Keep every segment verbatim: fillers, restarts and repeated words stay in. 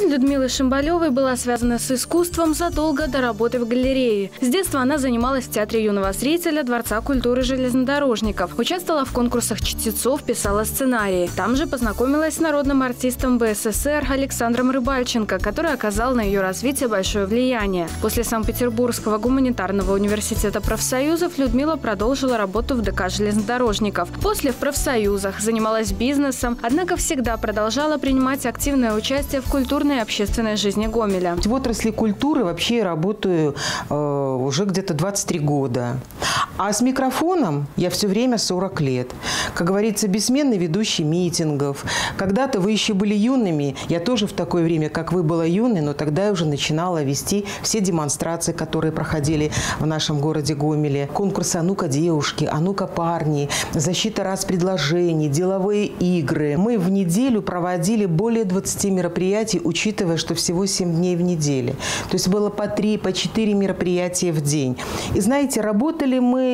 Жизнь Людмилы Шимбалевой была связана с искусством задолго до работы в галерее. С детства она занималась в Театре юного зрителя Дворца культуры железнодорожников. Участвовала в конкурсах чтецов, писала сценарии. Там же познакомилась с народным артистом Бэ Эс ЭсЭр Александром Рыбальченко, который оказал на ее развитие большое влияние. После Санкт-Петербургского гуманитарного университета профсоюзов Людмила продолжила работу в Дэ Ка железнодорожников. После в профсоюзах занималась бизнесом, однако всегда продолжала принимать активное участие в культурной и общественной жизни Гомеля. В отрасли культуры вообще работаю э, уже где-то двадцать три года. А с микрофоном я все время сорок лет. Как говорится, бессменный ведущий митингов. Когда-то вы еще были юными. Я тоже в такое время, как вы, была юной, но тогда я уже начинала вести все демонстрации, которые проходили в нашем городе Гомеле. Конкурсы «А ну-ка, девушки», «А ну-ка, парни», защита раз-предложений, деловые игры. Мы в неделю проводили более двадцати мероприятий, учитывая, что всего семь дней в неделю. То есть было по три, по четыре мероприятия в день. И знаете, работали мы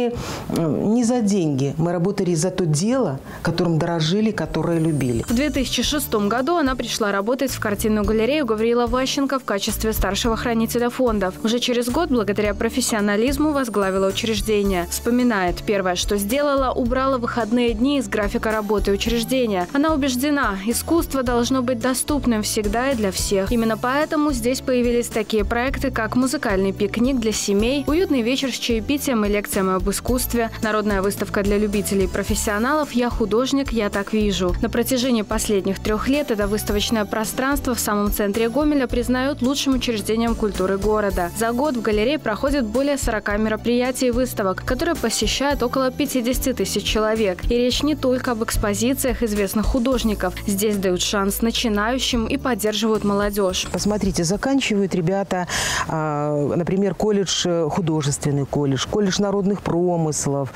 не за деньги. Мы работали за то дело, которым дорожили, которое любили. В две тысячи шестом году она пришла работать в картинную галерею Гавриила Ващенко в качестве старшего хранителя фондов. Уже через год, благодаря профессионализму, возглавила учреждение. Вспоминает, первое, что сделала, убрала выходные дни из графика работы учреждения. Она убеждена, искусство должно быть доступным всегда и для всех. Именно поэтому здесь появились такие проекты, как музыкальный пикник для семей, уютный вечер с чаепитием и лекциями об искусстве, народная выставка для любителей и профессионалов «Я художник, я так вижу». На протяжении последних трех лет это выставочное пространство в самом центре Гомеля признают лучшим учреждением культуры города. За год в галерее проходит более сорока мероприятий и выставок, которые посещают около пятидесяти тысяч человек. И речь не только об экспозициях известных художников. Здесь дают шанс начинающим и поддерживают молодежь. Посмотрите, заканчивают ребята, например, колледж, художественный колледж, колледж народных промыслов.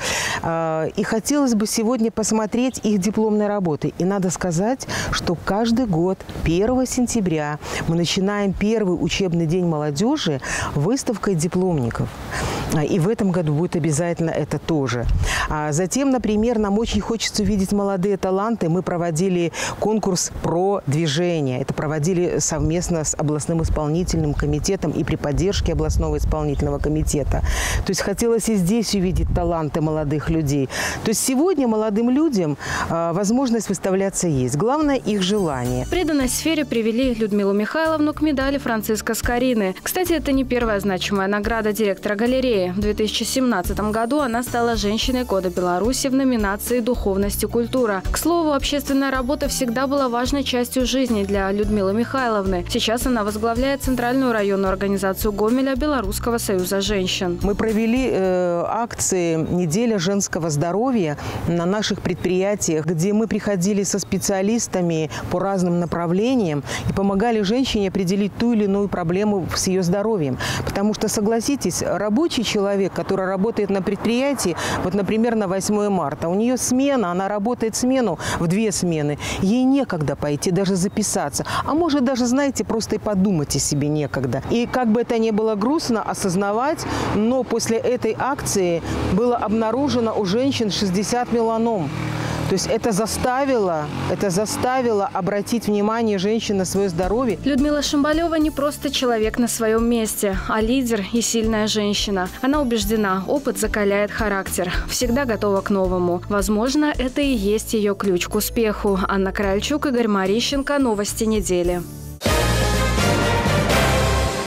И хотелось бы сегодня посмотреть их дипломные работы. И надо сказать, что каждый год первого сентября мы начинаем первый учебный день молодежи выставкой дипломников. И в этом году будет обязательно это тоже. А затем, например, нам очень хочется увидеть молодые таланты. Мы проводили конкурс про движение. Это проводили совместно с областным исполнительным комитетом и при поддержке областного исполнительного комитета. То есть хотелось и здесь увидеть таланты молодых людей. То есть сегодня молодым людям э, возможность выставляться есть. Главное их желание. В преданной сфере привели Людмилу Михайловну к медали Франциска Скорины. Кстати, это не первая значимая награда директора галереи. В две тысячи семнадцатом году она стала женщиной года Беларуси в номинации «Духовность и культура». К слову, общественная работа всегда была важной частью жизни для Людмилы Михайловны. Сейчас она возглавляет Центральную районную организацию Гомеля Белорусского союза женщин. Мы провели э, акции «Неделя женского здоровья» на наших предприятиях, где мы приходили со специалистами по разным направлениям и помогали женщине определить ту или иную проблему с ее здоровьем. Потому что, согласитесь, рабочий человек, который работает на предприятии, вот, например, на восьмое марта, у нее смена, она работает смену в две смены, ей некогда пойти даже записаться. А может даже, знаете, просто и подумать о себе некогда. И как бы это ни было грустно осознавать, но после этой акции было обнаружено у женщин шестьдесят меланом. То есть это заставило, это заставило обратить внимание женщин на свое здоровье. Людмила Шимбалева не просто человек на своем месте, а лидер и сильная женщина. Она убеждена, опыт закаляет характер, всегда готова к новому. Возможно, это и есть ее ключ к успеху. Анна Кральчук, Игорь Марищенко. Новости недели.